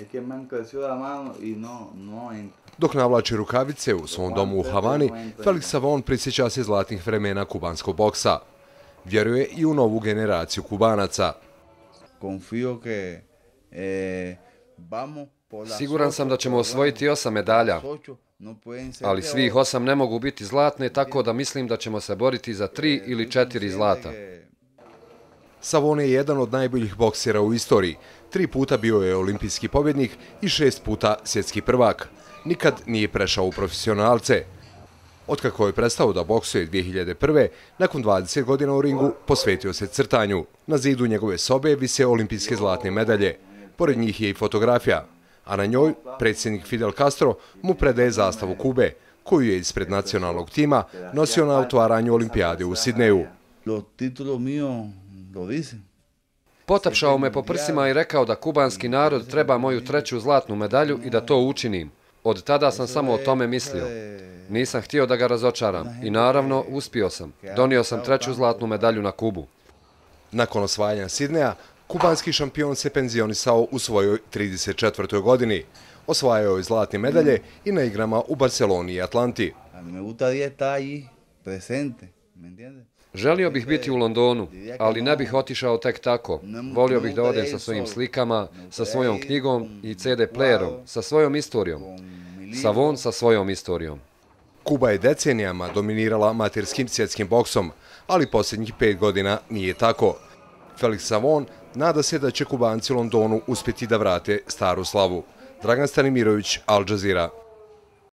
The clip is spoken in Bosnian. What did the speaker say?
Dok navlači rukavice u svom domu u Havani, Felix Savon prisjeća se zlatnih vremena kubanskog boksa. Vjeruje i u novu generaciju Kubanaca. Siguran sam da ćemo osvojiti 8 medalja, ali svih 8 ne mogu biti zlatne, tako da mislim da ćemo se boriti za 3 ili 4 zlata. Savon je jedan od najboljih boksera u istoriji. 3 puta bio je olimpijski pobjednik i 6 puta svjetski prvak. Nikad nije prešao u profesionalce. Otkako je prestao da boksuje 2001. nakon 20 godina u ringu, posvetio se crtanju. Na zidu njegove sobe vise olimpijske zlatne medalje. Pored njih je i fotografija, a na njoj predsjednik Fidel Castro mu predaje zastavu Kube, koju je ispred nacionalnog tima nosio na otvaranju olimpijade u Sidneju. Potapšao me po prsima i rekao da kubanski narod treba moju 3. zlatnu medalju i da to učinim. Od tada sam samo o tome mislio. Nisam htio da ga razočaram i naravno uspio sam. Donio sam 3. zlatnu medalju na Kubu. Nakon osvajanja Sidneja, kubanski šampion se penzionisao u svojoj 34. godini. Osvajao je zlatne medalje i na igrama u Barceloni i Atlanti. Želio bih biti u Londonu, ali ne bih otišao tek tako. Volio bih da odem sa svojim slikama, sa svojom knjigom i CD playerom, sa svojom istorijom. Savon sa svojom istorijom. Kuba je decenijama dominirala amaterskim svjetskim boksom, ali posljednjih 5 godina nije tako. Felix Savon nada se da će Kubanci u Londonu uspjeti da vrate staru slavu. Dragan Stanimirović, Al Jazeera.